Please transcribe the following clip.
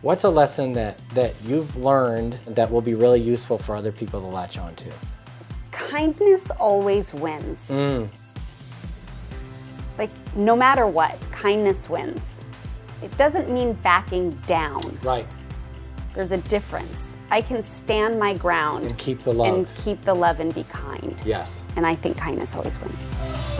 What's a lesson that you've learned that will be really useful for other people to latch on to? Kindness always wins. Like, no matter what, kindness wins. It doesn't mean backing down. Right. There's a difference. I can stand my ground and keep the love. And keep the love and be kind. Yes. And I think kindness always wins.